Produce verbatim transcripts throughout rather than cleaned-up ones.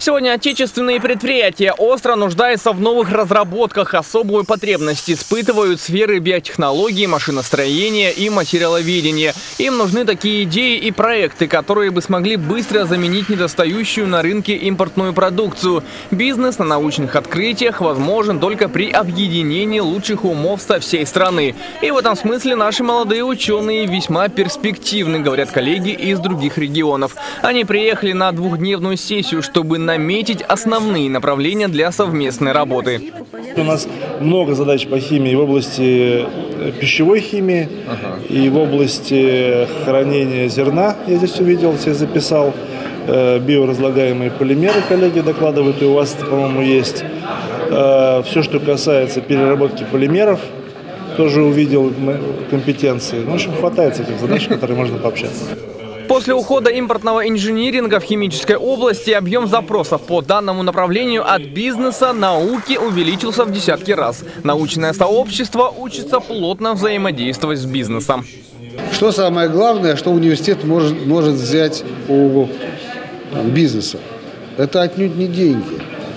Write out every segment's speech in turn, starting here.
Сегодня отечественные предприятия остро нуждаются в новых разработках. Особую потребность испытывают сферы биотехнологии, машиностроения и материаловедения. Им нужны такие идеи и проекты, которые бы смогли быстро заменить недостающую на рынке импортную продукцию. Бизнес на научных открытиях возможен только при объединении лучших умов со всей страны. И в этом смысле наши молодые ученые весьма перспективны, говорят коллеги из других регионов. Они приехали на двухдневную сессию, чтобы наметить основные направления для совместной работы. У нас много задач по химии в области пищевой химии ага. и в области хранения зерна. Я здесь увидел, все записал. Биоразлагаемые полимеры, коллеги докладывают, и у вас, по-моему, есть. Все, что касается переработки полимеров, тоже увидел компетенции. Ну, в общем, хватает этих задач, которые можно пообщаться. После ухода импортного инжиниринга в химической области объем запросов по данному направлению от бизнеса, науки увеличился в десятки раз. Научное сообщество учится плотно взаимодействовать с бизнесом. Что самое главное, что университет может, может взять у бизнеса? Это отнюдь не деньги.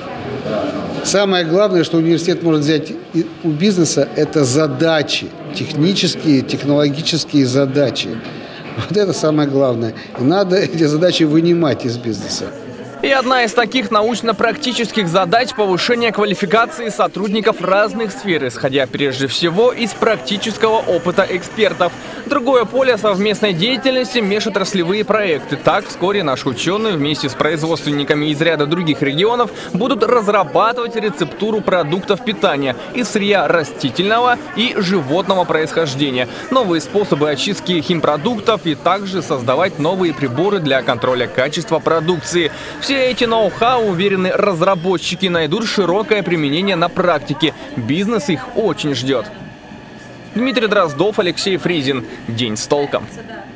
Самое главное, что университет может взять у бизнеса, это задачи, технические, технологические задачи. Вот это самое главное. И надо эти задачи вынимать из бизнеса. И одна из таких научно-практических задач – повышение квалификации сотрудников разных сфер, исходя прежде всего из практического опыта экспертов. Другое поле совместной деятельности – межотраслевые проекты. Так, вскоре наши ученые вместе с производственниками из ряда других регионов будут разрабатывать рецептуру продуктов питания из сырья растительного и животного происхождения, новые способы очистки химпродуктов и также создавать новые приборы для контроля качества продукции. Все эти ноу-хау, уверены разработчики, найдут широкое применение на практике. Бизнес их очень ждет. Дмитрий Дроздов, Алексей Фризин. День с толком.